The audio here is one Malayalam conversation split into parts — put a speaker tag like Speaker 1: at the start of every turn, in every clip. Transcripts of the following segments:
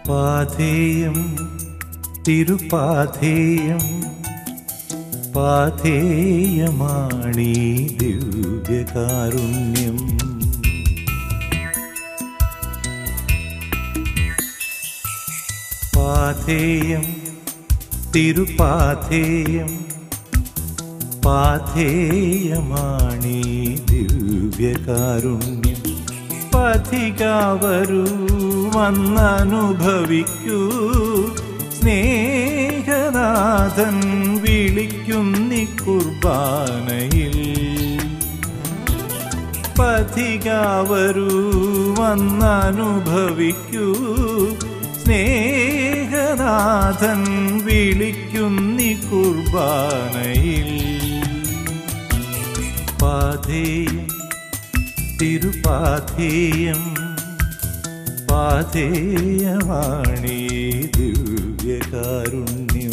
Speaker 1: പാഥേയം തിരുപാഥേയം പാഥേയമാണീ ദിവ്യകാരുണ്യം. പാഥേയം തിരുപാഥേയം പാഥേയമാണീ ദിവ്യകാരുണ്യം. പഥികാവരൂ വന്നനുഭവിക്കൂ, സ്നേഹനാഥൻ വിളിക്കുന്നി കുർബാനയിൽ. പഥികാവരൂ വന്നനുഭവിക്കൂ, സ്നേഹനാഥൻ വിളിക്കുന്നി കുർബാനയിൽ. പാഥേയം തിരുപാഥേയം പാഥേയമാണീ ദിവ്യകാരുണ്യം.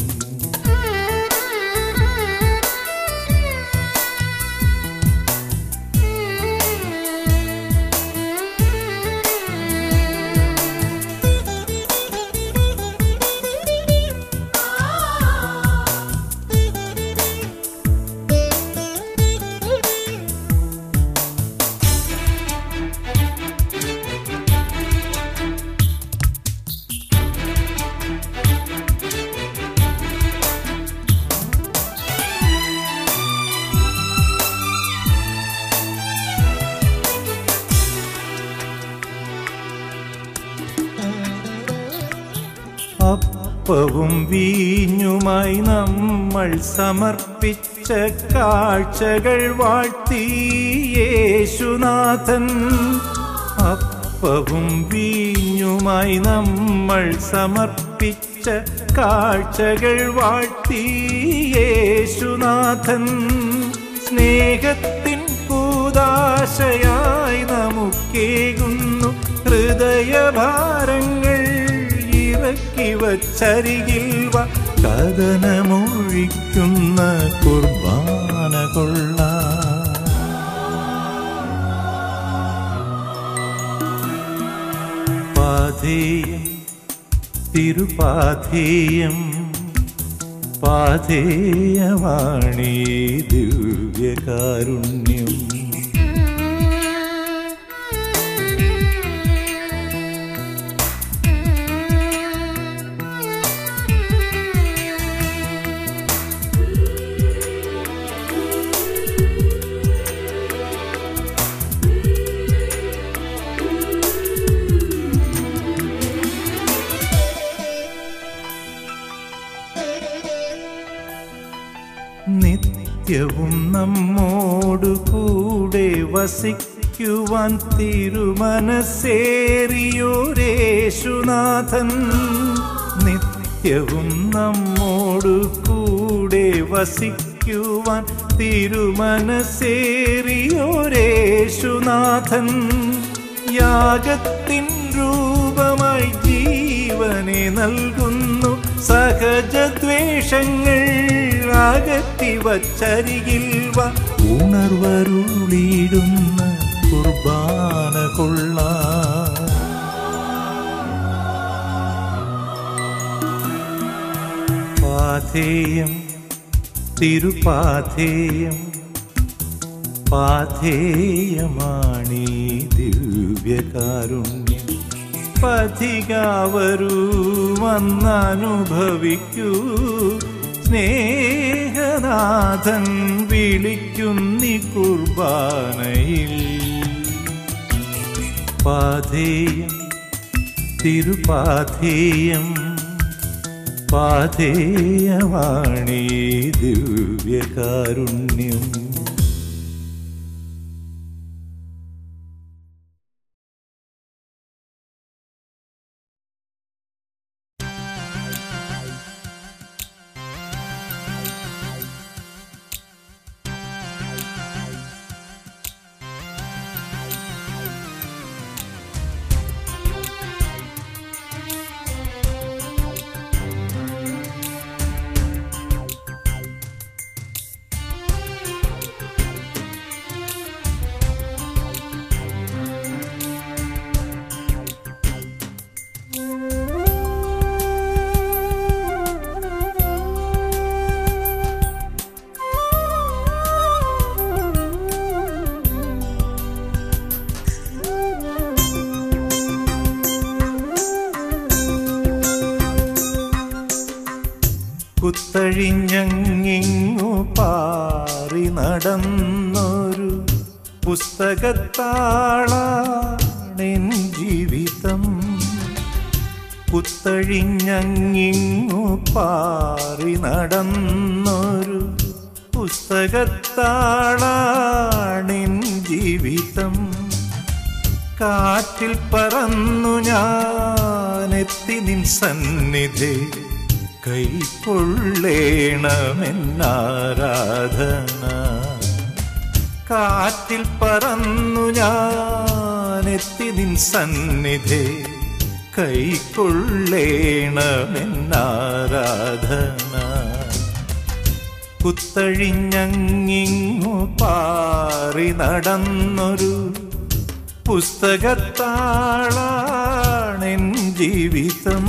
Speaker 1: അപ്പവും വീഞ്ഞുമായി നമ്മൾ സമർപ്പിച്ച കാഴ്ചകൾ വാഴ്ത്തി യേശുനാഥൻ. അപ്പവും വീഞ്ഞുമായി നമ്മൾ സമർപ്പിച്ച കാഴ്ചകൾ വാഴ്ത്തി യേശുനാഥൻ. സ്നേഹത്തിൻ കൂദാശയായി നമുക്കേകുന്നു ഹൃദയഭാരങ്ങൾ. ഇറക്കി വച്ചരികിൽ വ കഥനമൊഴിക്കുന്ന കുർബാന കൊള്ളാം. പാഥേയം തിരുപാഥേയം പാഥേയമാണീ ദിവ്യകാരുണ്യം. നിത്യവും നമ്മോടു കൂടെ വസിക്കുവാൻ തിരുമനസ്സേറിയോരേശുനാഥൻ. നിത്യവും നമ്മോടു കൂടെ വസിക്കുവാൻ തിരുമനസ്സേറിയോരേശുനാഥൻ. യാഗത്തിൻ രൂപമായി ജീവനെ നൽകുന്നു, സഹജദ്വേഷങ്ങൾ അകറ്റി വച്ചരികിൽ വ ഉണർവരുളിടുന്ന കുർബാന കൊള്ളാം. പാഥേയം തിരുപാഥേയം പാഥേയമാണീ ദിവ്യകാരുണ്യം. പഥികാവരൂ വന്നനുഭവിക്കൂ, സ്നേഹനാഥൻ വിളിക്കുന്നി കുർബാനയിൽ. പാഥേയം തിരുപാഥേയം പാഥേയമാണീ ദിവ്യകാരുണ്യം. കുത്തഴിഞ്ഞങ്ങിങ്ങു പാറി നടന്നൊരു പുസ്തകത്താളാണെൻ ജീവിതം. കുത്തഴിഞ്ഞങ്ങിങ്ങു പാറി നടന്നൊരു പുസ്തകത്താളാണെൻ ജീവിതം. കാറ്റിൽ പറന്നു ഞാനെത്തി നിൻ സന്നിധി, കൈക്കൊള്ളേണമെന്നാരാധന. കാറ്റിൽ പറന്നു ഞാനെത്തി നിൻ സന്നിധി, കൈക്കൊള്ളേണമെന്നാരാധന. കുത്തഴിഞ്ഞങ്ങിങ്ങു പാറി നടന്നൊരു പുസ്തകത്താളാണെൻ ജീവിതം.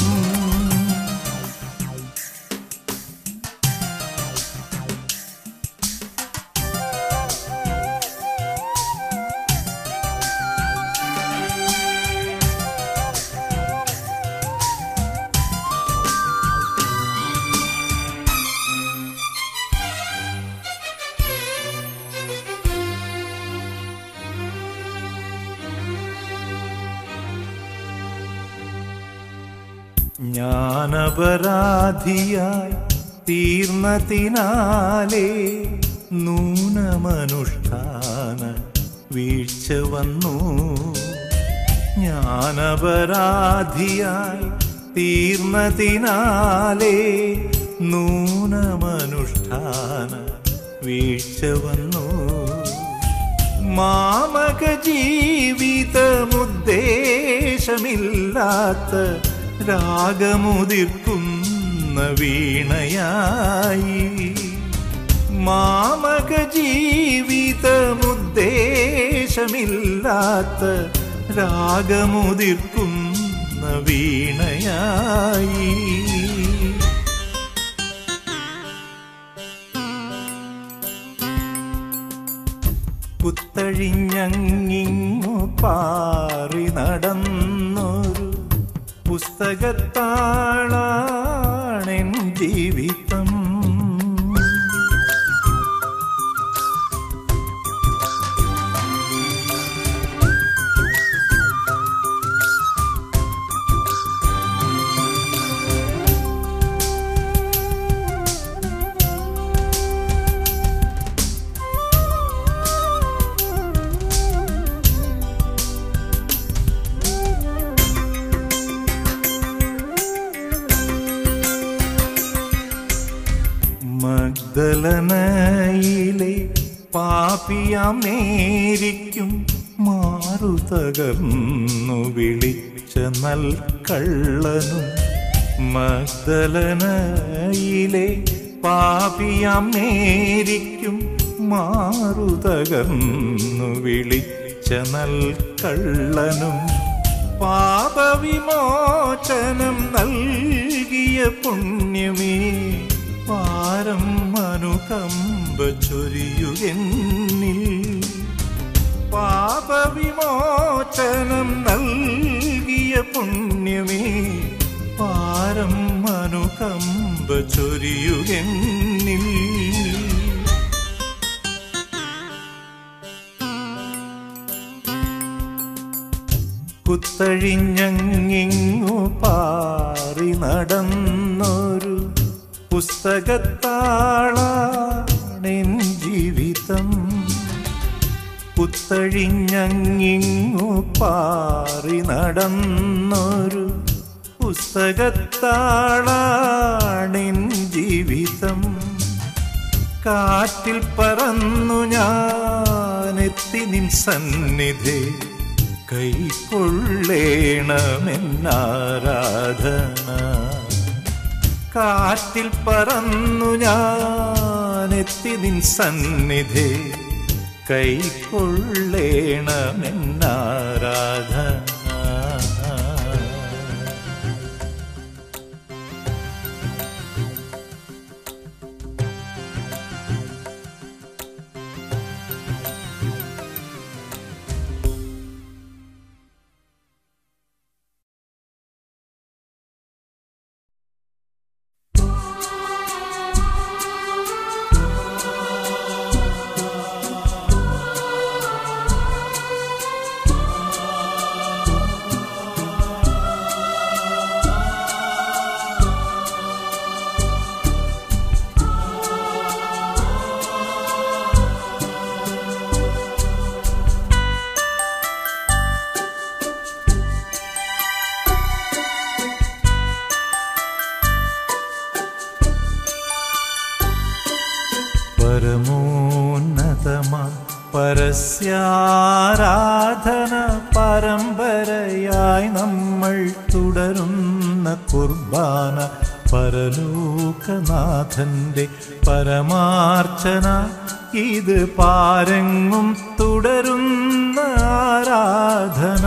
Speaker 1: ഞാനപരാധിയായി തീർന്നതിനാലേ നൂനമനുഷ്ഠാന വീഴ്ച വന്നു. ഞാനപരാധിയായി തീർന്നതിനാലേ നൂനമനുഷ്ഠാന വീഴ്ച വന്നു. മാമക ജീവിതമുദ്ദേശമില്ലാത്ത രാഗമുതിർക്കുന്ന വീണയായി. മാമക ജീവിതമുദ്ദേശമില്ലാത്ത രാഗമുതിർക്കുന്ന വീണയായി. കുത്തഴിഞ്ഞങ്ങിങ്ങു പാറി നടന്നൊരു പുസ്തകത്താളാണെൻ ജീവിതം. മഗ്ദലനയിലെ പാപിയാം മേരിക്കും മാറുതകർന്നു വിളിച്ച നൽകള്ളനും. മഗ്ദലനയിലെ പാപിയാം മേരിക്കും മാറുതകർന്നു വിളിച്ച നൽകള്ളനും. പാപവിമോചനം നൽകിയ പുണ്യമേ, പാരം അനുകമ്പ ചൊരിയുകെന്നിൽ. പാപവിമോചനം നൽകിയ പുണ്യമേ, പാരം അനുകമ്പ ചൊരിയുകെന്നിൽ. കുത്തഴിഞ്ഞങ്ങിങ്ങു പാറി നടന്നൊരു പുസ്തകത്താളാണെൻ ജീവിതം. കുത്തഴിഞ്ഞങ്ങിങ്ങു പാറി നടന്നൊരു പുസ്തകത്താളാണെൻ ജീവിതം. കാറ്റിൽ പറന്നു ഞാനെത്തി നിൻ സന്നിധി, കൈക്കൊള്ളേണമെന്നാരാധന. കാറ്റിൽ പറന്നു ഞാനെത്തി നിൻ സന്നിധി, കൈക്കൊള്ളേണമെന്നാരാധന. പരമോന്നതമാ പരസ്യാരാധന പരമ്പരയായി നമ്മൾ തുടരുന്ന കുർബാന പരലോകനാഥന്റെ പരമാർച്ചന ഇത് പാരെങ്ങും തുടരുന്ന ആരാധന.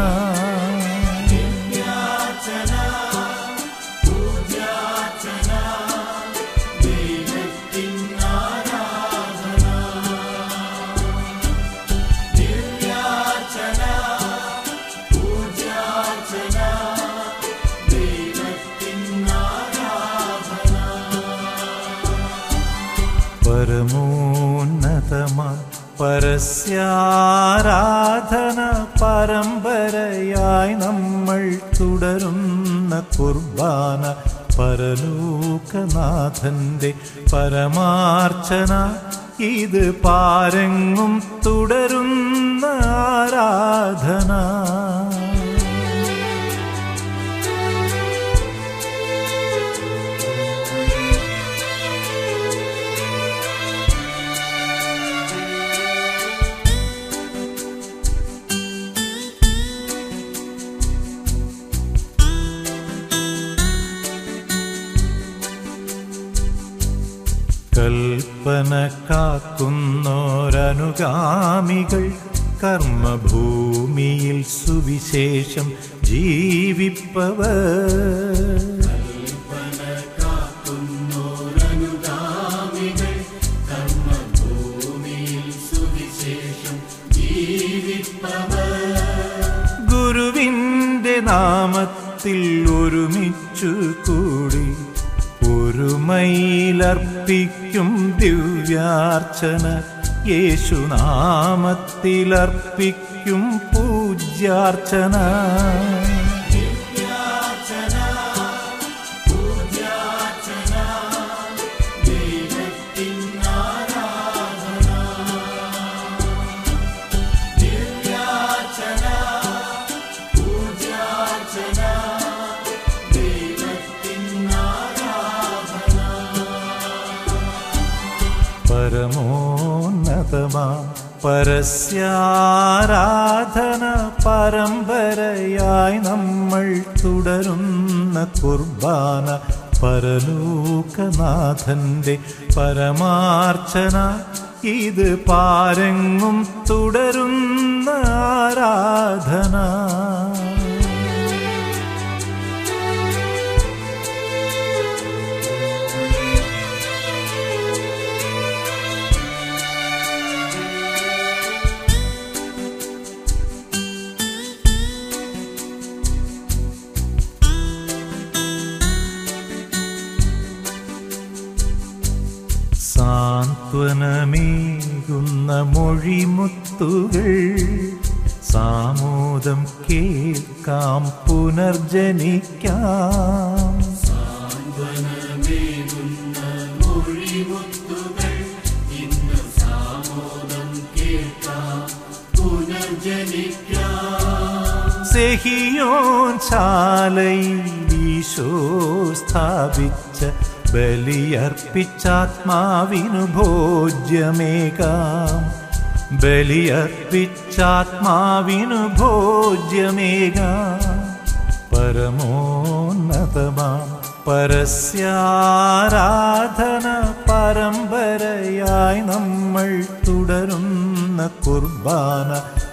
Speaker 1: പരമോന്നതമാ പരസ്യാരാധന പരമ്പരയായി നമ്മൾ തുടരുന്ന കുർബാന പരലോകനാഥന്റെ പരമാർച്ചന ഇത് പാരെങ്ങും തുടരുന്ന ആരാധന. കൽപ്പന കാക്കുന്നോരനുഗാമികൾ കർമ്മഭൂമിയിൽ സുവിശേഷം ജീവിപ്പവർ. ഗുരുവിൻ്റെ നാമത്തിൽ ഒരുമിച്ചു കൂടി ഒരുമയിലർപ്പിക്കും ദിവ്യാർച്ചന യേശുനാമത്തിലർപ്പിക്കും പൂജ്യാർച്ചന. പരമോന്നതമാ പരസ്യാരാധന പരമ്പരയായി നമ്മൾ തുടരുന്ന കുർബാന പരലോകനാഥന്റെ പരമാർച്ചന ഇത് പാരെങ്ങും തുടരുന്ന ആരാധന. സാന്ത്വനമേകുന്ന മൊഴിമുത്തുകൾ സാമോദം കേൾക്കാം പുനർജനിക്കാം.
Speaker 2: സാന്ത്വനമേകുന്ന മൊഴിമുത്തുകൾ ഇന്ന് സാമോദം കേൾക്കാം പുനർജനിക്കാം.
Speaker 1: സെഹിയോൻ ശാലയിൽ ഈശോ സ്ഥാപിച്ച ബലിയർപ്പിച്ചാത്മാവിനു ഭോജ്യമേകാം. ബലിയർപ്പിച്ചാത്മാവിനു ഭോജ്യമേകാം. പരമോന്നതമാം പരസ്യാരാധന പരമ്പരയായി നമ്മൾ തുടരുന്ന കുർബാന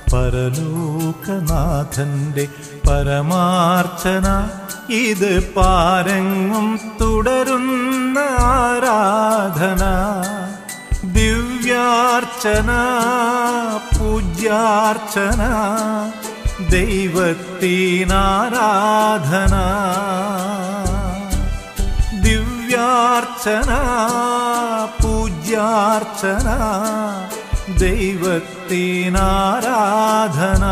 Speaker 1: പരലോകനാഥന്റെ പരമാർച്ചന ഇത് പാരെങ്ങും തുടരുന്ന ആരാധന. ദിവ്യാർച്ചന പൂജ്യാർച്ചന ദൈവത്തിനാരാധന. ദിവ്യാർച്ചന പൂജ്യാർച്ചന ദൈവത്തിനാരാധന.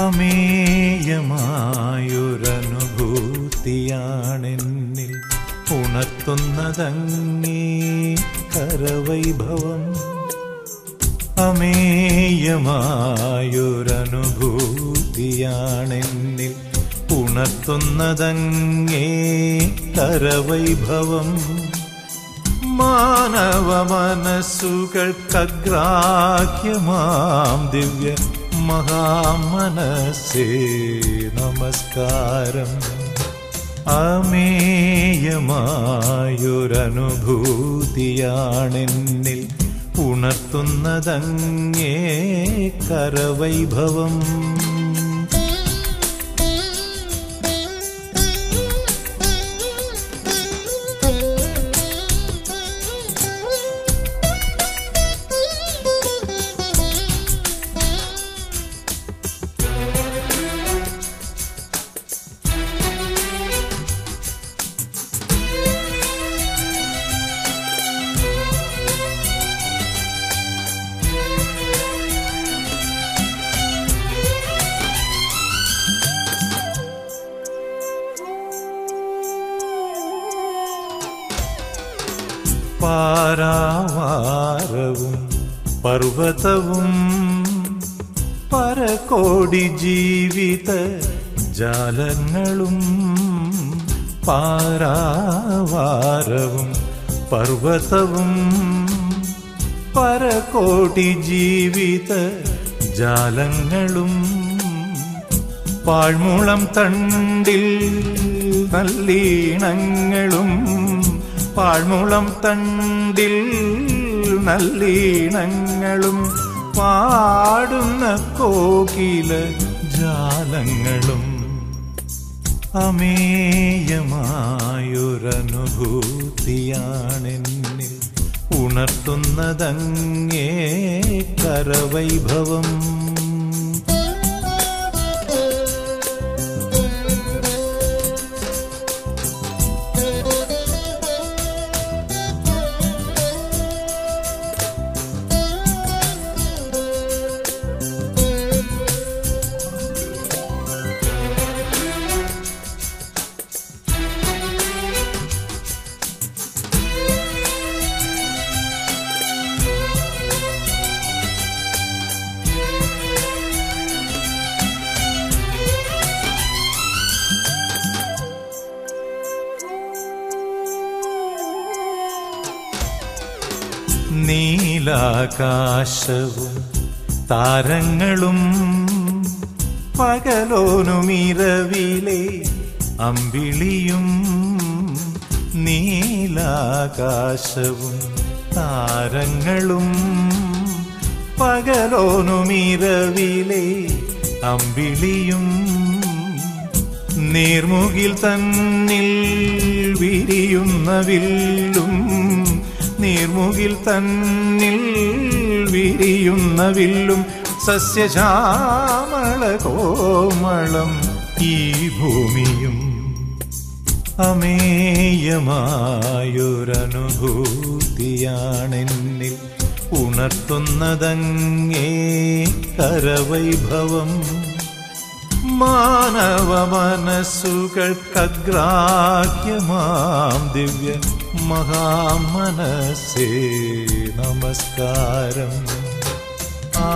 Speaker 1: അമേയമായൊരനുഭൂതിയാണെന്നിൽ ഉണർത്തുന്നതങ്ങേ കരവൈഭവം. അമേയമായൊരനുഭൂതിയാണെന്നിൽ ഉണർത്തുന്നതങ്ങേ കരവൈഭവം. മാനവ മനസ്സുകൾക്കഗ്രാഹ്യമാം ദിവ്യ മഹാമനസ്സേ നമസ്കാരം. അമേയമായൊരനുഭൂതിയാണെന്നിൽ ഉണർത്തുന്നതങ്ങേ കരവൈഭവം. പാരാവാരവും പർവതവും പരകോടി ജീവിത ജാലങ്ങളും. പാരാവാരവും പർവതവും പരകോടി ജീവിത ജാലങ്ങളും. പാഴ്മുളം തണ്ടിൽ നല്ലീണങ്ങളും. പാഴ്മുളം തണ്ടിൽ നല്ലീണങ്ങളും. പാടുന്ന കോകില ജാലങ്ങളും. അമേയമായൊരനുഭൂതിയാണെന്നിൽ ഉണർത്തുന്നതങ്ങേ കരവൈഭവം. നീലാകാശവും താരങ്ങളും പകലോനുമിരവിലെ അമ്പിളിയും. നീലാകാശവും താരങ്ങളും പകലോനുമിരവിലെ അമ്പിളിയും. നീർമുകിൽ തന്നിൽ വിരിയുന്ന വില്ലും. നീർമുകിൽ തന്നിൽ വിരിയുന്ന വില്ലും. സസ്യശ്യാമള കോമളം ഈ ഭൂമിയും. അമേയമായൊരനുഭൂതിയാണെന്നിൽ ഉണർത്തുന്നതങ്ങേ കരവൈഭവം. മാനവ മനസ്സുകൾക്കഗ്രാഹ്യമാം ദിവ്യ മഹാമനസ്സേ നമസ്കാരം. ആ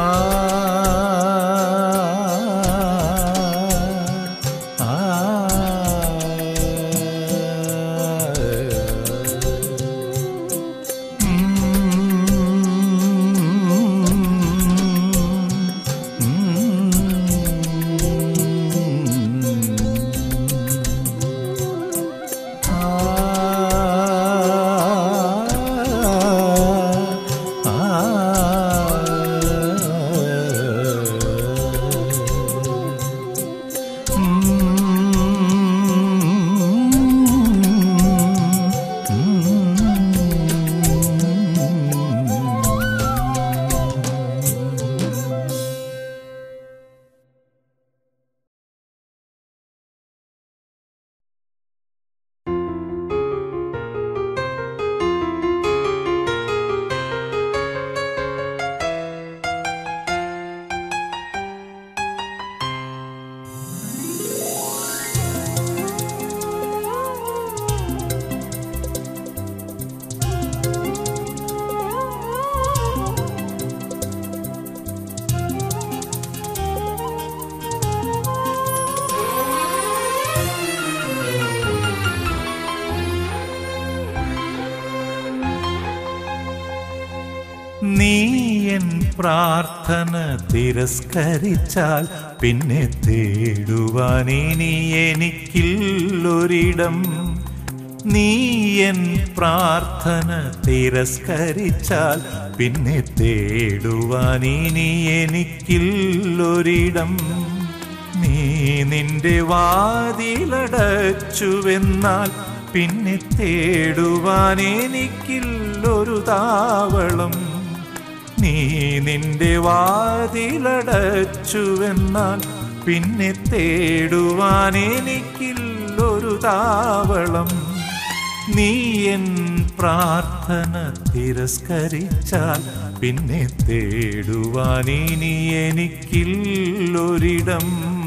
Speaker 1: നീ എൻ പ്രാർത്ഥന തിരസ്കരിച്ചാൽ പിന്നെ തേടുവാൻ ഇനി എനിക്കില്ലൊരിടം. നീ എൻ പ്രാർത്ഥന തിരസ്കരിച്ചാൽ പിന്നെ തേടുവാൻ ഇനി എനിക്കില്ലൊരിടം. നീ നിന്റെ വാതിലടച്ചുവെന്നാൽ പിന്നെ തേടുവാൻ എനിക്കില്ലൊരു താവളം. നീ നിന്റെ വാതിലടച്ചുവെന്നാൽ പിന്നെ തേടുവാൻ എനിക്കില്ലൊരു താവളം. നീ എൻ പ്രാർത്ഥന തിരസ്കരിച്ചാൽ പിന്നെ തേടുവാൻ ഇനി എനിക്കില്ലൊരിടം.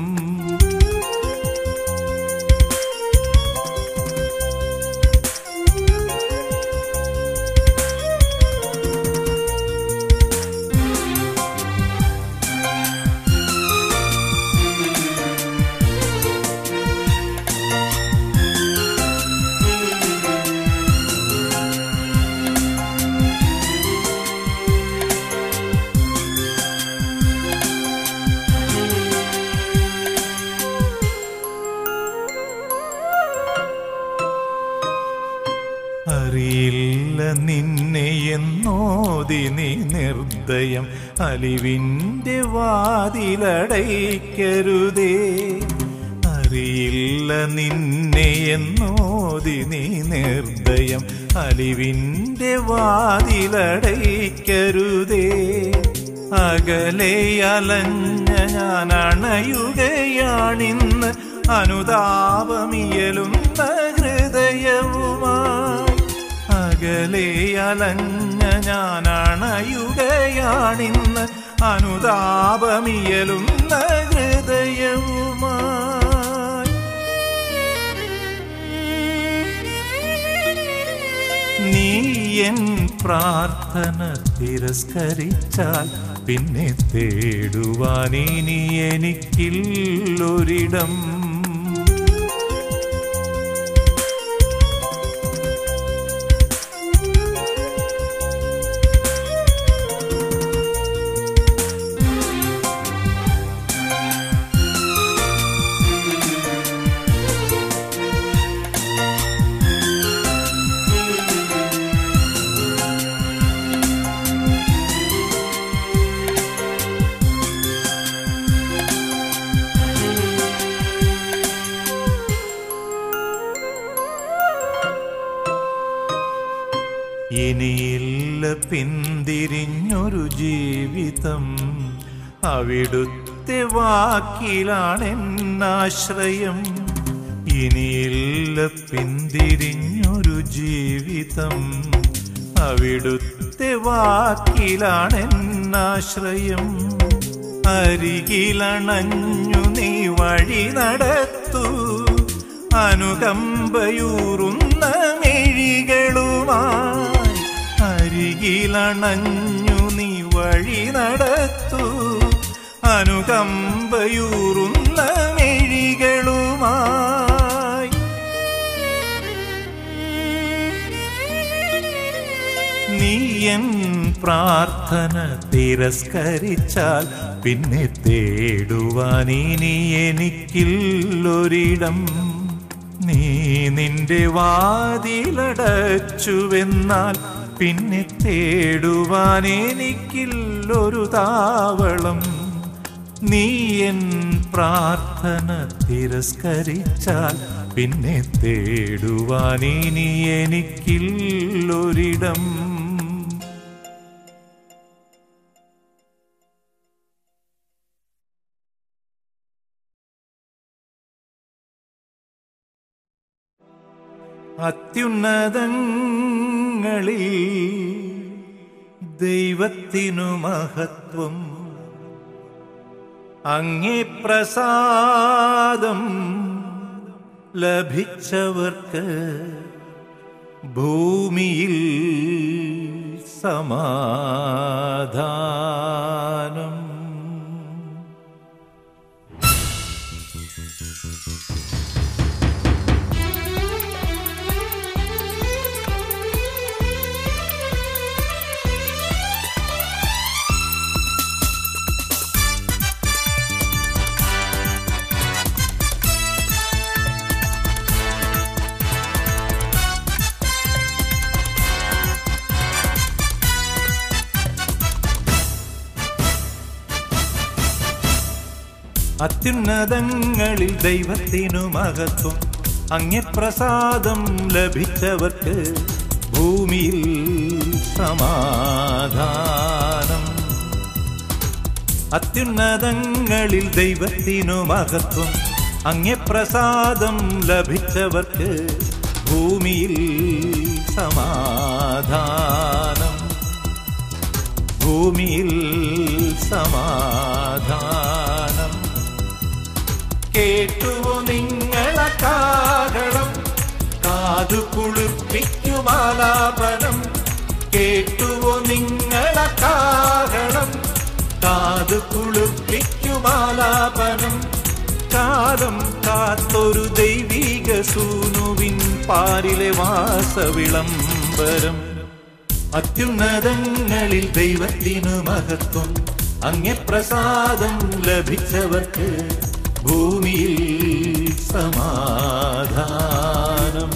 Speaker 1: അറിയില്ല നിന്നെ എന്നോതി നീ നിർദ്ദയം അലിവിൻ്റെ വാതിലടയ്ക്കരുതേ. അറിയില്ല നിന്നെ എന്നോതി നീ നിർദ്ദയം അലിവിൻ്റെ വാതിലടയ്ക്കരുതേ. അകലെ അലഞ്ഞ ഞാൻ അണയുകയാണിന്ന് അനുതാപമിയലുന്ന ഹൃദയവുമായി. അകലെ അലഞ്ഞ ഞാൻ അണയുകയാണിന്ന് അനുതാപമിയലുന്ന ഹൃദയവുമായി. നീ എൻ പ്രാർത്ഥന തിരസ്കരിച്ചാൽ പിന്നെ തേടുവാൻ ഇനി എനിക്കില്ലൊരിടം. ഇനിയില്ല പിന്തിരിഞ്ഞൊരു ജീവിതം, അവിടുത്തെ വാക്കിലാണെന്നാശ്രയം. ഇനിയില്ല പിന്തിരിഞ്ഞൊരു ജീവിതം, അവിടുത്തെ വാക്കിലാണെന്നാശ്രയം. അരികിലണഞ്ഞു നീ വഴി നടത്തൂ, അനുകമ്പയൂറുന്ന മിഴികളുമായി. അരികിലണഞ്ഞു നീ വഴി നടത്തൂ, അനുകമ്പയൂറുന്ന മിഴികളുമായി. നീ എൻ പ്രാർത്ഥന തിരസ്കരിച്ചാൽ പിന്നെ തേടുവാൻ ഇനി എനിക്കില്ലൊരിടം. നീ നിന്റെ വാതിലടച്ചുവെന്നാൽ പിന്നെ തേടുവാൻ എനിക്കില്ലൊരു താവളം. നീ എൻ പ്രാർത്ഥന തിരസ്കരിച്ചാൽ പിന്നെ തേടുവാൻ ഇനി എനിക്കില്ലൊരിടം. അത്യുന്നതങ്ങളിൽ ദൈവത്തിനു മഹത്വം, അങ്ങേ പ്രസാദം ലഭിച്ചവർക്ക് ഭൂമിയിൽ സമാധാനം. അത്യുന്നതങ്ങളിൽ ദൈവത്തിനു മഹത്വം. അങ്ങേ പ്രസാദം ലഭിച്ചവർക്ക് ഭൂമിയിൽ സമാധാനം. അത്യുന്നതങ്ങളിൽ ദൈവത്തിനു മഹത്വം. അങ്ങേ പ്രസാദം ലഭിച്ചവർക്ക് ഭൂമിയിൽ സമാധാനം. ഭൂമിയിൽ സമാധാനം. കേട്ടുവോ നിങ്ങളെ കാഹളം, കാതു കുളിർപ്പിക്കുമാലാപനം. കേട്ടുവോ നിങ്ങളെ കാഹളം, കാതു കുളിർപ്പിക്കുമാലാപനം. കാലം കാത്തൊരു ദൈവിക സൂനുവിൻ പാരിലെ വാസവിളംബരം. അത്യുന്നതങ്ങളിൽ ദൈവത്തിനു മഹത്വം. അങ്ങേ പ്രസാദം ലഭിച്ചവർക്ക് ഭൂമിയിൽ സമാധാനം.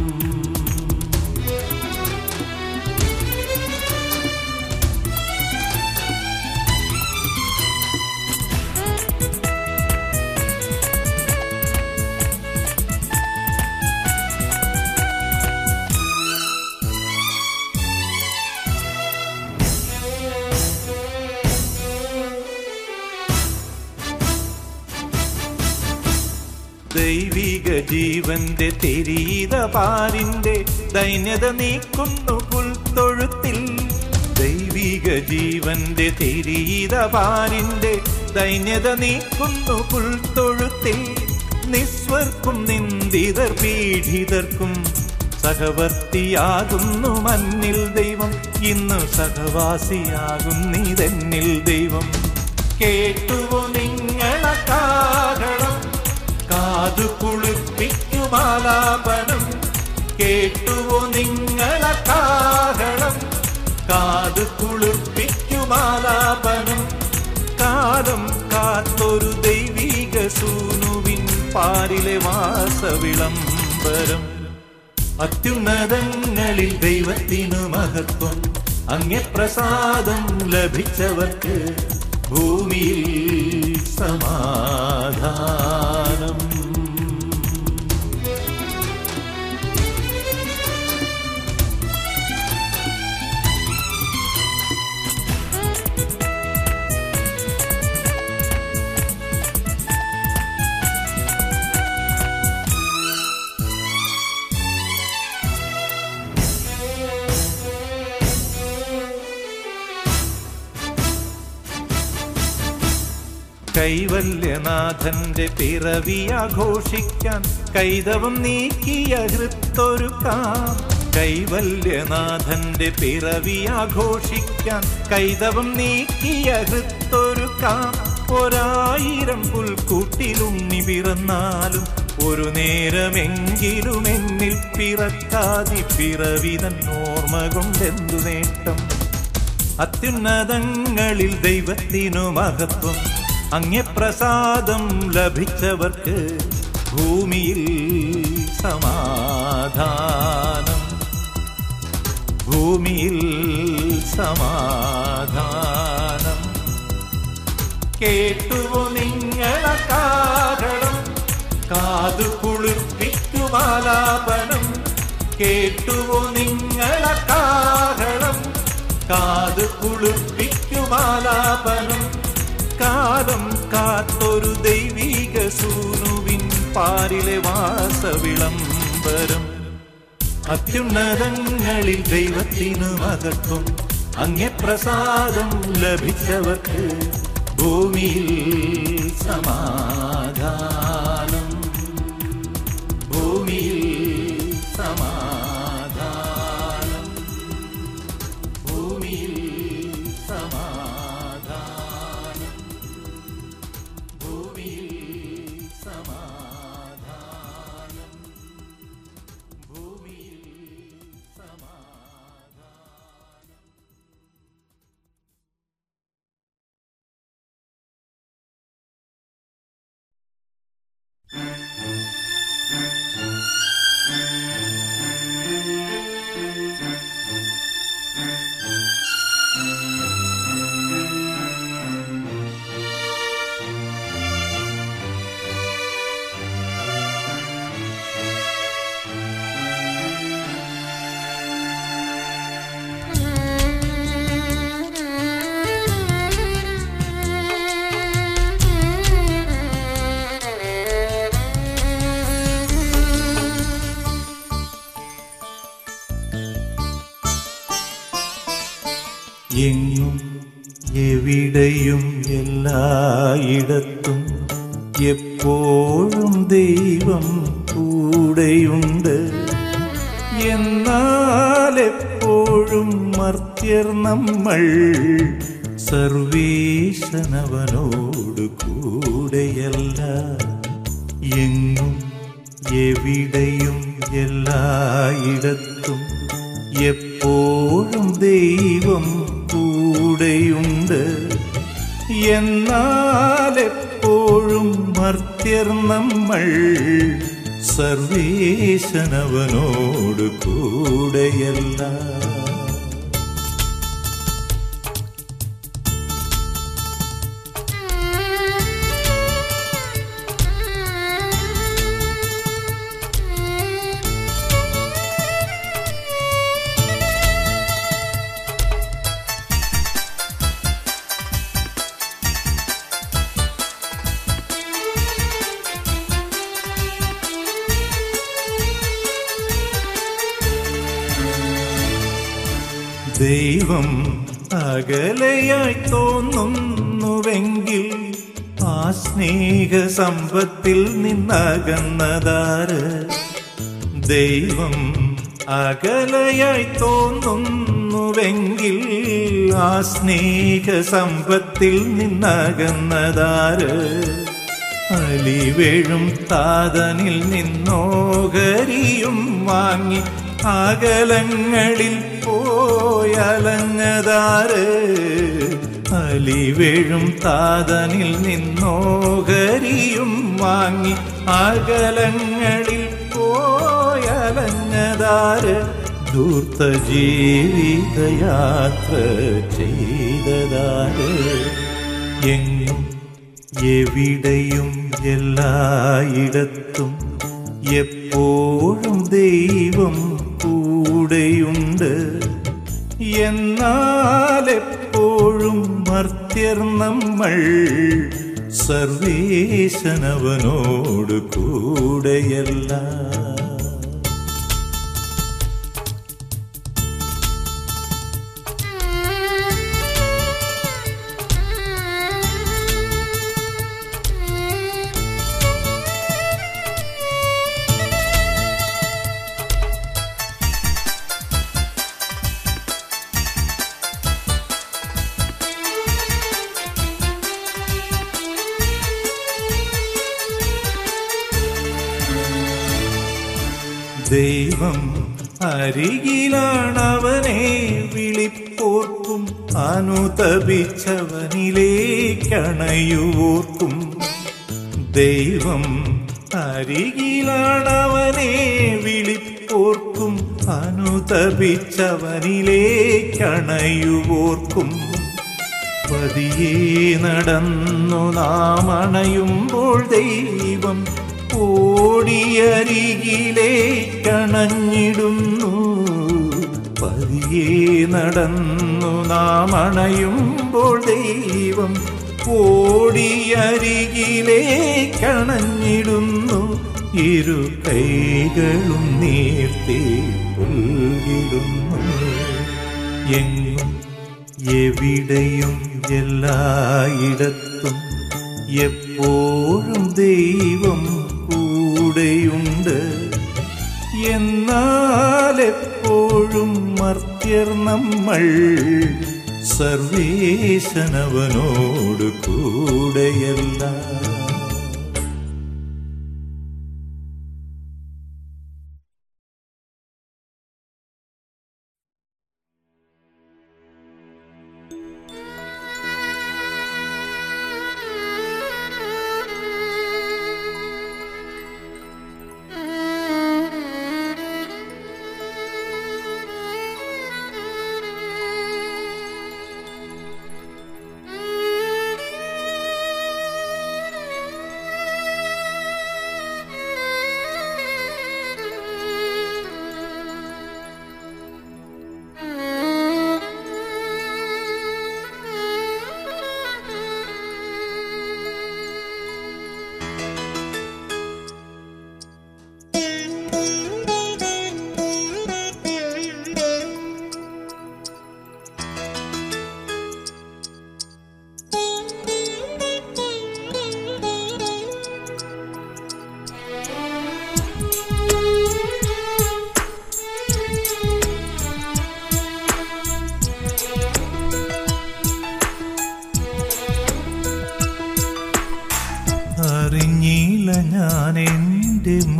Speaker 1: ദൈവിക ജീവന്റെ തെരീത പാരിന്റെ ദൈന്യത നീക്കുന്നു പുൽത്തൊഴുത്തിൽ. ദൈവിക ജീവന്റെ തെരീത പാരിന്റെ ദൈന്യത നീക്കുന്നു പുൽത്തൊഴുത്തിൽ. നിസ്വർക്കും നിന്ദിതർ പീഡിതർക്കും സഹവർത്തിയാകുന്നു മന്നിൽ ദൈവം. ഇന്ന് സഹവാസിയാകുന്നിതെന്നിൽ ദൈവം. കേട്ടുവോ നിങ്ങളെ കാഹളം, കാതു കുളിർപ്പിക്കുമാലാപനം. കേട്ടുവോ നിങ്ങളെ കാഹളം, കാതു കുളിർപ്പിക്കുമാലാപനം. കാലം കാത്തൊരു ദൈവിക സൂനുവിൻ പാരിലെ വാസവിളംബരം. അത്യുന്നതങ്ങളിൽ ദൈവത്തിനു മഹത്വം. അങ്ങേ പ്രസാദം ലഭിച്ചവർക്ക് ഭൂമിയിൽ സമാധാനം. കൈവല്യനാഥന്റെ പിറവി ആഘോഷിക്കാൻ കൈതവം നീക്കിയ ഹൃത്തൊരുക്കാം. കൈവല്യനാഥന്റെ പിറവി ആഘോഷിക്കാൻ കൈതവം നീക്കിയ ഹൃത്തൊരുക്കാം. 1000 പുൽക്കൂട്ടിലുണ്ണി പിറന്നാലും ഒരു നേരമെങ്കിലും എന്നിൽ പിറക്കാതി പിറവിതൻ ഓർമ്മ കൊണ്ടെന്തു നേട്ടം. അത്യുന്നതങ്ങളിൽ ദൈവത്തിനു മഹത്വം. അങ്ങേ പ്രസാദം ലഭിച്ചവർക്ക് ഭൂമിയിൽ സമാധാനം. ഭൂമിയിൽ സമാധാനം. കേട്ടുവോ നിങ്ങളെ കാഹളം, കാതു കുളിർപ്പിക്കുമാലാപനം. കേട്ടുവോ നിങ്ങളെ കാഹളം, കാതു കുളിർപ്പിക്കുമാലാപനം. കാലം കാത്തൊരു ദൈവിക സൂനുവിൻ പാരിലെ വാസവിളംബരം. അത്യുന്നതങ്ങളിൽ ദൈവത്തിനു മഹത്വം. അങ്ങേ പ്രസാദം ലഭിച്ചവർക്ക് ഭൂമിയിൽ സമാധാനം. ഭൂമിയിൽ സമാധാനം. ഭൂമിയിൽ സമാധാനം. ഭൂമിയിൽ സമാധാനം. ഭൂമിയിൽ സമാധാനം.
Speaker 3: എങ്ങും എവിടെയും എല്ലായിടത്തും എപ്പോഴും ദൈവം കൂടെയുണ്ട്. എന്നാൽ എപ്പോഴും മർത്യർ നമ്മൾ സർവേശനവനോട് കൂടെയല്ല. എങ്ങും എവിടെയും എല്ലായിടത്തും എപ്പോഴും ദൈവം കൂടെയുണ്ട്. എന്നാൽ എപ്പോഴും മർത്യർ നമ്മൾ സർവേശനവനോട് കൂടെയല്ല. ദൈവം അകലെയായി തോന്നുന്നുവെങ്കിൽ ആ സ്നേഹസമ്പത്തിൽ നിന്നകന്നതാര്? ദൈവം അകലെയായി തോന്നുന്നുവെങ്കിൽ ആ സ്നേഹസമ്പത്തിൽ നിന്നകന്നതാര്? അലിവേഴും താതനിൽ നിന്നോഹരിയും വാങ്ങി അകലങ്ങളിൽ പോയലഞ്ഞതാര്? അലിവേഴും താതനിൽ നിന്നോഹരിയും വാങ്ങി അകലങ്ങളിൽ പോയലഞ്ഞതാര്? ധൂർത്ത ജീവിതയാത്ര ചെയ്തതാര്? എങ്ങും എവിടെയും എല്ലായിടത്തും എപ്പോഴും ദൈവം കൂടെയുണ്ട്. എന്നാൽ എപ്പോഴും മർത്യർ നമ്മൾ സർവേശനവനോട് കൂടെയല്ല. ദൈവം അരികിലാണവനെ വിളിപ്പോർക്കും, അനുതപിച്ചവനിലേക്കണയുവോർക്കും. ദൈവം അരികിലാണവനെ വിളിപ്പോർക്കും, അനുതപിച്ചവനിലേക്കണയുവോർക്കും. പതിയെ നടന്നു നാം അണയുമ്പോൾ ദൈവം ഓടിയരികിലേക്കണഞ്ഞിടുന്നു. പതിയെ നടന്നു നാം അണയുമ്പോൾ ദൈവം ഓടിയരികിലേക്കണഞ്ഞിടുന്നു. ഇരു കൈകളും നീർത്തി പുൽകിടുന്നു. എങ്ങും എവിടെയും എല്ലായിടത്തും എപ്പോഴും ദൈവം കൂടെയുണ്ട്. എന്നാൽ എപ്പോഴും മർത്യർ നമ്മൾ സർവേശനവനോട് കൂടെയല്ല.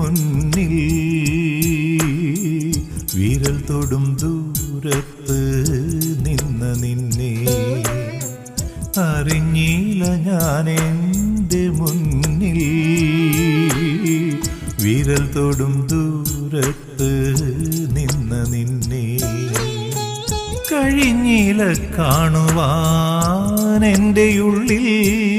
Speaker 3: മുന്നിൽ വിരൽ തൊടും ദൂരത്ത് നിന്ന നിന്നെ അറിഞ്ഞില്ല ഞാൻ എൻ്റെ മുന്നിൽ വിരൽ തൊടും ദൂരത്ത് നിന്ന നിന്നെ കഴിഞ്ഞില്ല കാണുവാൻ എൻ്റെ ഉള്ളിൽ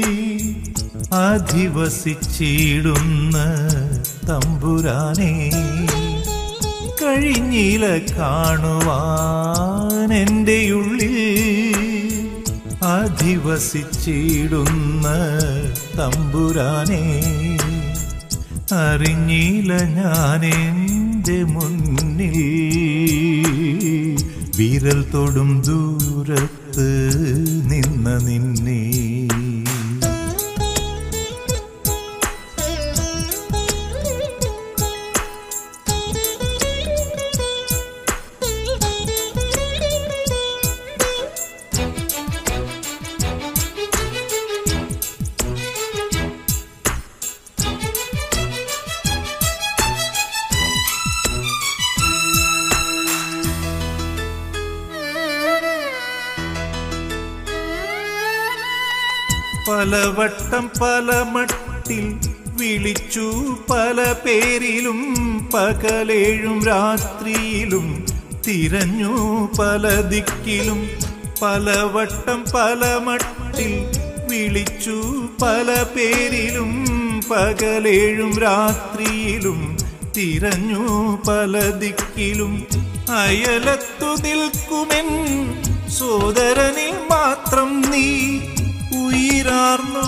Speaker 3: അധിവസിച്ചിടുന്ന തമ്പുരാനെ കഴിഞ്ഞില്ല കാണുവാൻ എൻ്റെ ഉള്ളിൽ അധിവസിച്ചിടുന്ന തമ്പുരാനെ അറിഞ്ഞില്ല ഞാൻ എൻ്റെ മുന്നിൽ വിരൽ തൊടും ദൂരത്ത് നിന്ന നിന്നെ പലവട്ടം പല മട്ടിൽ വിളിച്ചു പല പേരിലും പകലേഴും രാത്രിയിലും തിരഞ്ഞു പല ദിക്കിലും പലവട്ടം പല മട്ടിൽ വിളിച്ചു പല പേരിലും പകലേഴും രാത്രിയിലും തിരഞ്ഞു പല ദിക്കിലും അയലത്തു നിൽക്കുമെൻ സോദരനിൽ മാത്രം നീ ഉയിരാർന്നു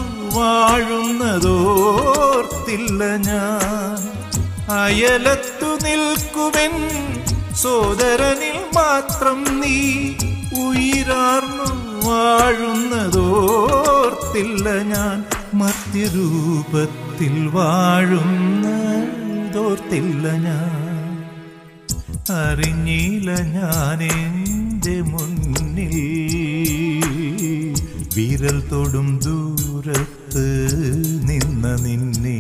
Speaker 3: വാഴുന്നതോർത്തില്ല ഞാൻ അയലത്തു നിൽക്കുമെൻ സോദരനിൽ മാത്രം നീ ഉയിരാർന്നു വാഴുന്നതോർത്തില്ല ഞാൻ മർത്യരൂപത്തിൽ വാഴുന്നതോർത്തില്ല ഞാൻ അറിഞ്ഞില്ല ഞാൻ എൻ്റെ മുന്നിൽ വിരൽ തൊടും ദൂരത്ത് നിന്ന നിന്നെ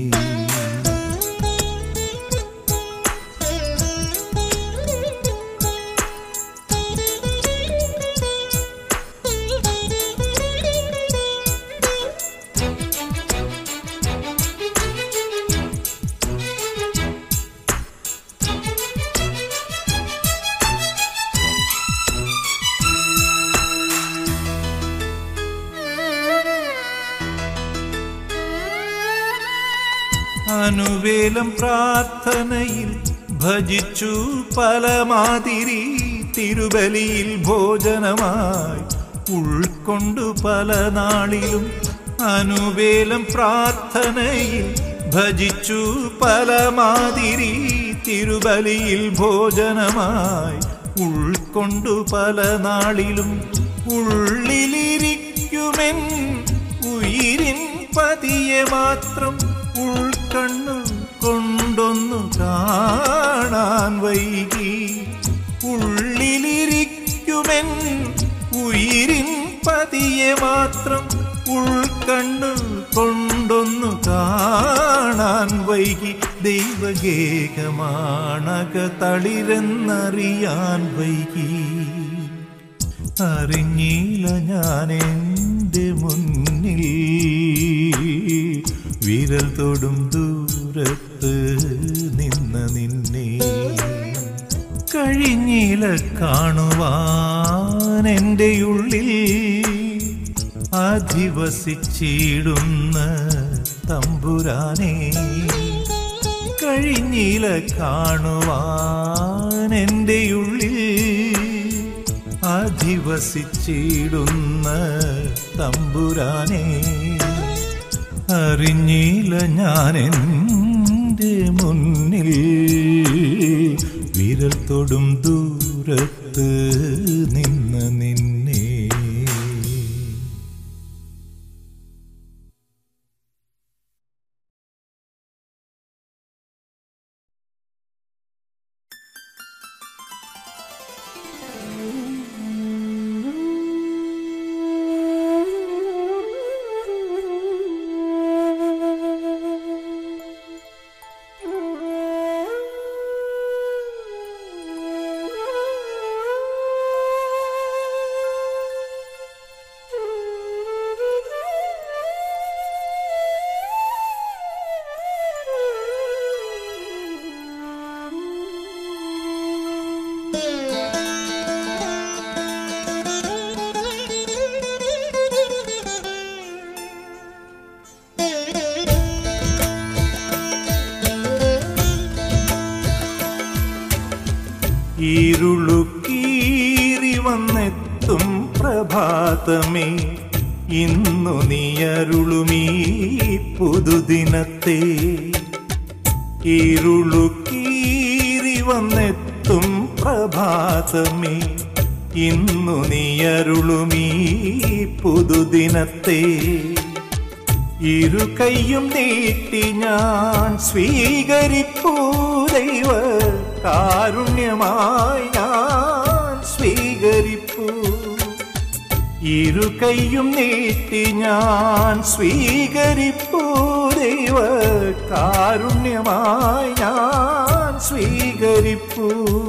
Speaker 3: അനുവേലം പ്രാർത്ഥനയിൽ ഭജിച്ചു പലമാതിരി തിരുബലിയിൽ ഭോജനമായി ഉൾക്കൊണ്ടു പല നാളിലും അനുവേലം പ്രാർത്ഥനയിൽ ഭജിച്ചു പലമാതിരി തിരുബലിയിൽ ഭോജനമായി ഉൾക്കൊണ്ടു പല നാളിലും ഉള്ളിലിരിക്കുമെൻ ഉയിരിൻ പതിയെ മാത്രം ഉൾക്കണ്ണു കൊണ്ടൊന്നു കാണാൻ വൈകി ഉള്ളിലിരിക്കുമെൻ ഉയിരിൻ പതിയെ മാത്രം ഉൾക്കണ്ണു കൊണ്ടൊന്നു കാണാൻ വൈകി ദൈവഗേഹമാണക തളിരെന്നറിയാൻ വൈകി അറിഞ്ഞില്ല ഞാൻ എൻ്റെ മുന്നിൽ വിരൽ തൊടും ദൂരത്ത് നിന്ന നിന്നെ കഴിഞ്ഞില്ല കാണുവാൻ എൻ്റെ ഉള്ളിൽ അധിവസിച്ചിടുന്ന തമ്പുരാനെ കഴിഞ്ഞില്ല കാണുവാൻ എൻ്റെ ഉള്ളിൽ അധിവസിച്ചിടുന്ന തമ്പുരാനെ അറിഞ്ഞില്ല ഞാൻ എൻ്റെ മുന്നിൽ വിരൽ തൊടും ദൂരത്ത് നിന്ന നിന്നെ പ്രഭാതമേ ഇന്നു നീയരുളുമീ പുതുദിനത്തെ ഇരുളുകീറി വന്നെത്തും പ്രഭാതമേ ഇന്നു നീയരുളുമീ പുതുദിനത്തെ ഇരു കൈയും നീട്ടി ഞാൻ സ്വീകരിപ്പൂ ദൈവ കാരുണ്യമായി ഞാൻ സ്വീകരിപ്പൂ ഇരു കൈയും നീട്ടി ഞാൻ സ്വീകരിപ്പൂ ദൈവ കാരുണ്യമായി ഞാൻ സ്വീകരിപ്പൂ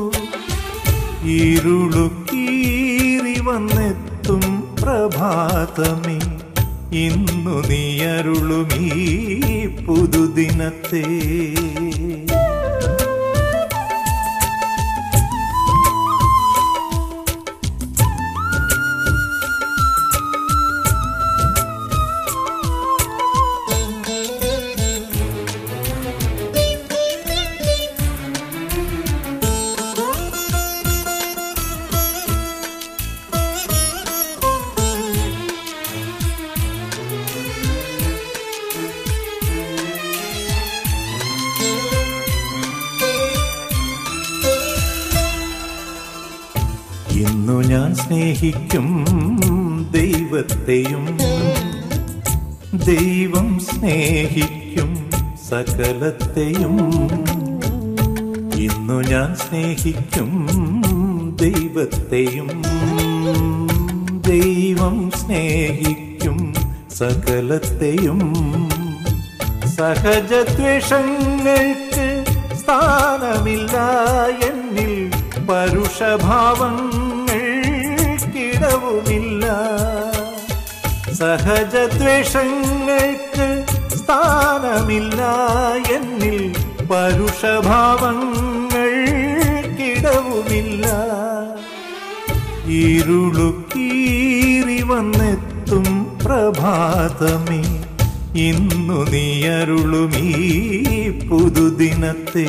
Speaker 3: ഇരുളുകീറി വന്നെത്തും പ്രഭാതമേ ഇന്നു നീയരുളുമീ പുതുദിനത്തെ ഇന്നു ഞാൻ സ്നേഹിക്കും ദൈവത്തെയും ദൈവം സ്നേഹിക്കും സകലത്തെയും ഇന്നു ഞാൻ സ്നേഹിക്കും ദൈവത്തെയും ദൈവം സ്നേഹിക്കും സകലത്തെയും സഹജദ്വേഷങ്ങൾക്ക് സ്ഥാനമില്ല എന്നിൽ പരുഷഭാവങ്ങൾക്കിടവുമില്ല സഹജദ്വേഷങ്ങൾക്ക് സ്ഥാനമില്ല എന്നിൽ പരുഷഭാവങ്ങൾക്കിടവുമില്ല ഇരുളുകീറി വന്നെത്തും പ്രഭാതമേ ഇന്നു നീയരുളുമീ പുതുദിനത്തെ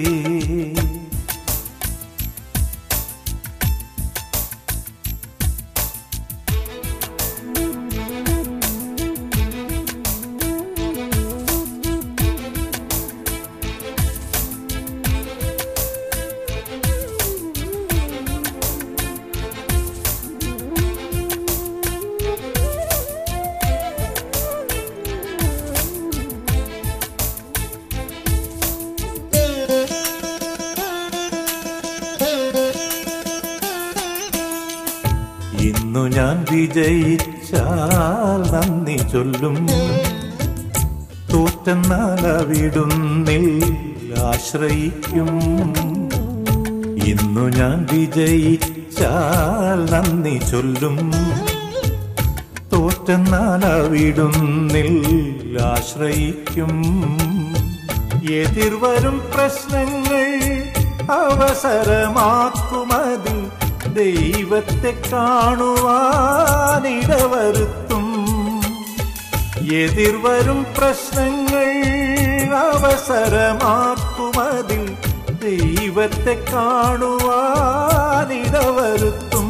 Speaker 3: ഇന്നു ഞാൻ വിജയിച്ചാൽ നന്ദി ചൊല്ലും തോറ്റെന്നാൽ അവിടുന്നിൽ ആശ്രയിക്കും ഇന്നു ഞാൻ വിജയിച്ചാൽ നന്ദി ചൊല്ലും തോറ്റെന്നാൽ അവിടുന്നിൽ ആശ്രയിക്കും എതിർവരും പ്രശ്നങ്ങൾ അവസരമാക്കുമതിൽ ദൈവത്തെ കാണുവാനിടവരുത്തും എതിർവരും പ്രശ്നങ്ങൾ അവസരമാക്കുമതിൽ ദൈവത്തെ കാണുവാനിടവരുത്തും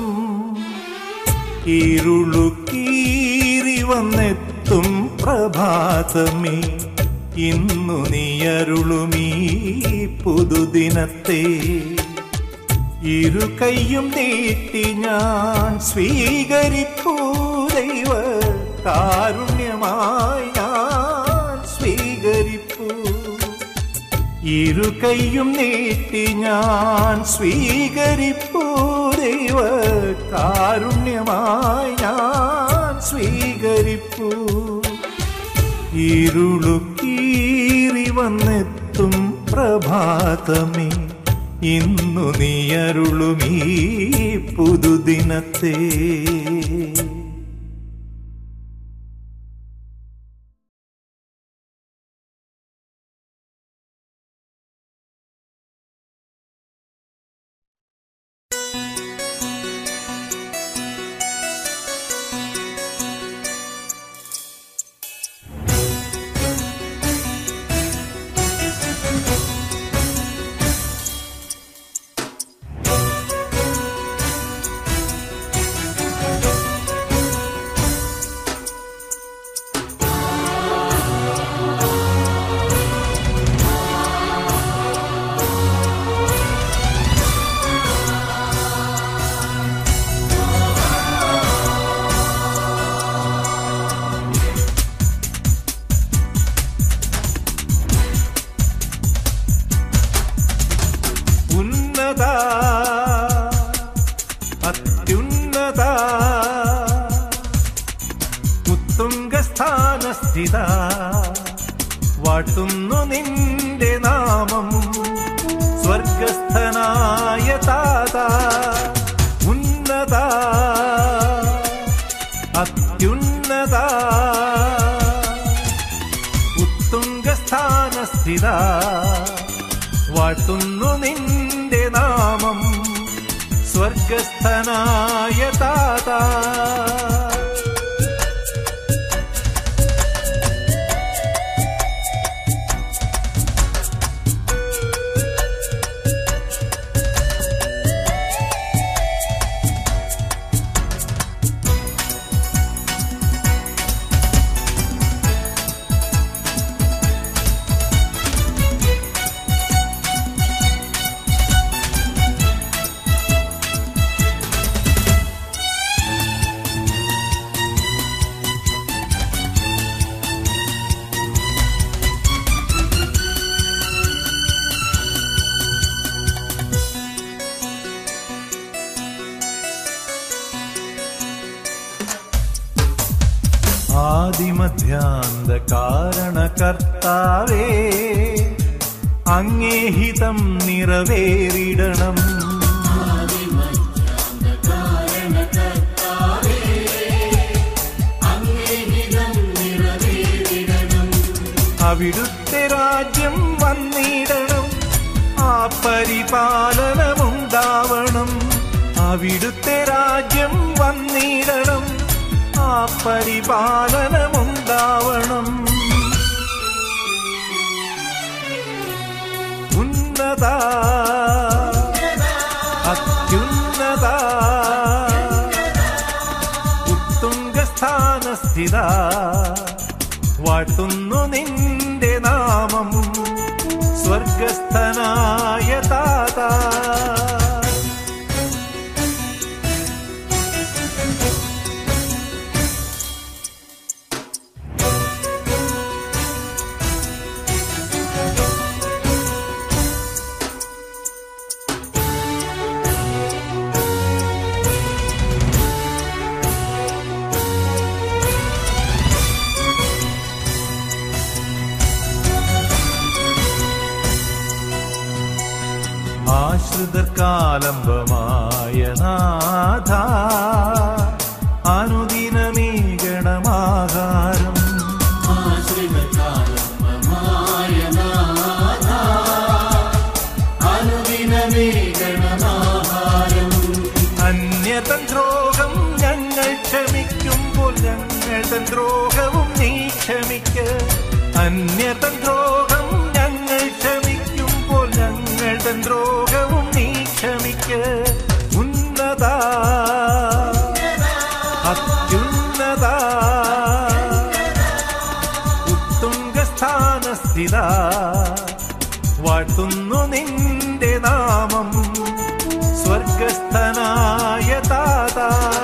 Speaker 3: ഇരുളുകീറി വന്നെത്തും പ്രഭാതമേ ഇന്നു നീയരുളുമീ പുതുദിനത്തെ ഇരു കൈയും നീട്ടി ഞാൻ സ്വീകരിപ്പൂ ദൈവ കാരുണ്യമായി ഞാൻ സ്വീകരിപ്പൂ ഇരു കൈയും നീട്ടി ഞാൻ സ്വീകരിപ്പൂ ദൈവ കാരുണ്യമായി ഞാൻ സ്വീകരിപ്പൂ ഇരുളുകീറി വന്നെത്തും പ്രഭാതമേ ഇന്നു നീയരുളുമീ പുതുദിനത്തെ ഉത്തുംഗസ്ഥാനസ്ഥിത വാഴ്ത്തുന്നു നിന്റെ നാമം സ്വർഗസ്ഥനായ താത ഉന്നത അത്യുന്നത ഉത്തുംഗസ്ഥാനസ്ഥിത വാഴ്ത്തുന്നു നിന്റെ നാമം സ്വർഗസ്ഥനായ താത ആദിമധ്യാന്ത കാരണകർത്താവേ അങ്ങേഹിതം നിറവേറിടണം അവിടുത്തെ രാജ്യം വന്നിടണം ആ പരിപാലനമുണ്ടാവണം അവിടുത്തെ രാജ്യം വന്നിടണം ആ പരിപാലനമുണ്ടാവണം ഉന്നത അത്യുന്നത ഉത്തുംഗസ്ഥാനസ്ഥിത വാഴ്ത്തുന്നു നിന്റെ നാമം സ്വർഗസ്ഥനായ താത ആശ്രിതർക്കാലംബമായ നാഥ അനുദിനമേകണമാഹാരം അന്യതൻ ദ്രോഹം ഞങ്ങൾ ക്ഷമിക്കുമ്പോൾ ഞങ്ങൾ തൻ ദ്രോഹവും നീ ക്ഷമിക്ക അന്യതൻ ദ്രോഹം ഞങ്ങൾ ക്ഷമിക്കുമ്പോൾ ഞങ്ങൾ തൻ ദ്രോഹവും നീ ക്ഷമിക്ക ഉന്നത അത്യുന്നത ഉത്തുംഗസ്ഥാനസ്ഥിത വാഴ്ത്തുന്നു നിന്റെ നാമം സ്വർഗസ്ഥനായ താത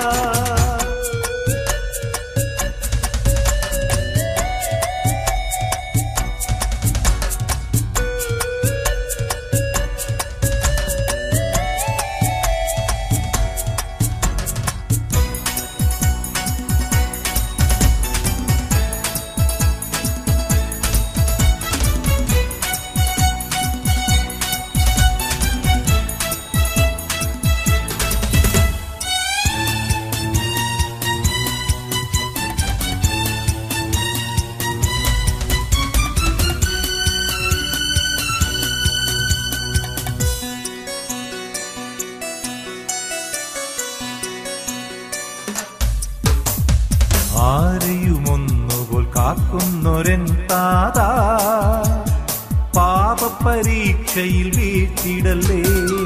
Speaker 3: ആരെയുമൊന്നുപോൽ കാക്കുന്നൊരൻ താത പാപപരീക്ഷയിൽ വീഴ്ത്തിടല്ലേ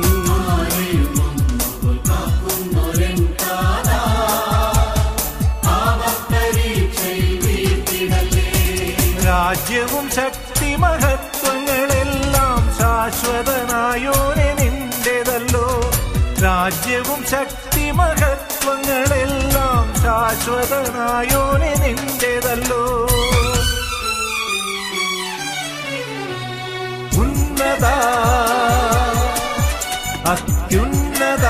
Speaker 3: രാജ്യവും ശക്തി മഹത്വങ്ങളെല്ലാം ശാശ്വതനായോനെ നിന്റേതല്ലോ രാജ്യവും ശക്തി മഹത്വങ്ങളെല്ലാം ശാശ്വതനായോനെ നിന്റേതല്ലോ ഉന്നത അത്യുന്നത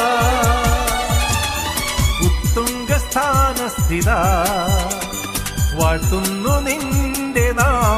Speaker 3: ഉത്തുംഗസ്ഥാനസ്ഥിത വാഴ്ത്തുന്നു നിന്റെ നാമം.